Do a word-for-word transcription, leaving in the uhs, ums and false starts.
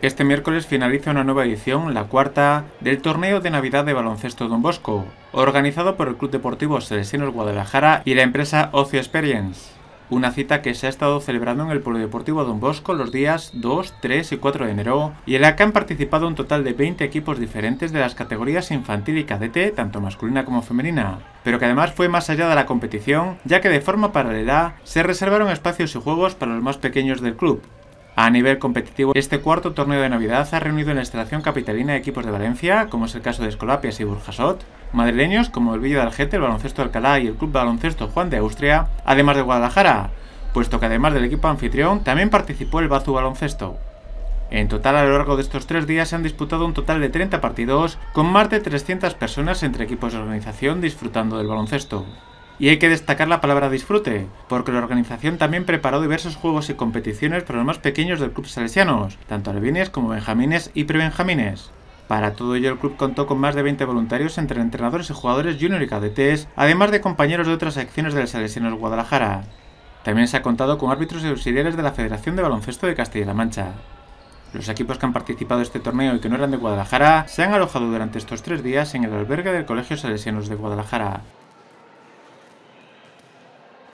Este miércoles finaliza una nueva edición, la cuarta, del Torneo de Navidad de Baloncesto Don Bosco, organizado por el Club Deportivo Salesianos Guadalajara y la empresa Ocio Experience. Una cita que se ha estado celebrando en el Polideportivo Don Bosco los días dos, tres y cuatro de enero, y en la que han participado un total de veinte equipos diferentes de las categorías infantil y cadete, tanto masculina como femenina, pero que además fue más allá de la competición, ya que de forma paralela se reservaron espacios y juegos para los más pequeños del club. A nivel competitivo, este cuarto torneo de Navidad ha reunido en la instalación capitalina equipos de Valencia, como es el caso de Escolapias y Burjasot, madrileños como el Villo de Algete, el Baloncesto Alcalá y el Club Baloncesto Juan de Austria, además de Guadalajara, puesto que además del equipo anfitrión también participó el Bazu Baloncesto. En total, a lo largo de estos tres días se han disputado un total de treinta partidos, con más de trescientas personas entre equipos de organización disfrutando del baloncesto. Y hay que destacar la palabra disfrute, porque la organización también preparó diversos juegos y competiciones para los más pequeños del club salesianos, tanto alevines como benjamines y prebenjamines. Para todo ello, el club contó con más de veinte voluntarios entre entrenadores y jugadores junior y cadetes, además de compañeros de otras secciones del Salesianos Guadalajara. También se ha contado con árbitros y auxiliares de la Federación de Baloncesto de Castilla-La Mancha. Los equipos que han participado en este torneo y que no eran de Guadalajara se han alojado durante estos tres días en el albergue del Colegio Salesianos de Guadalajara.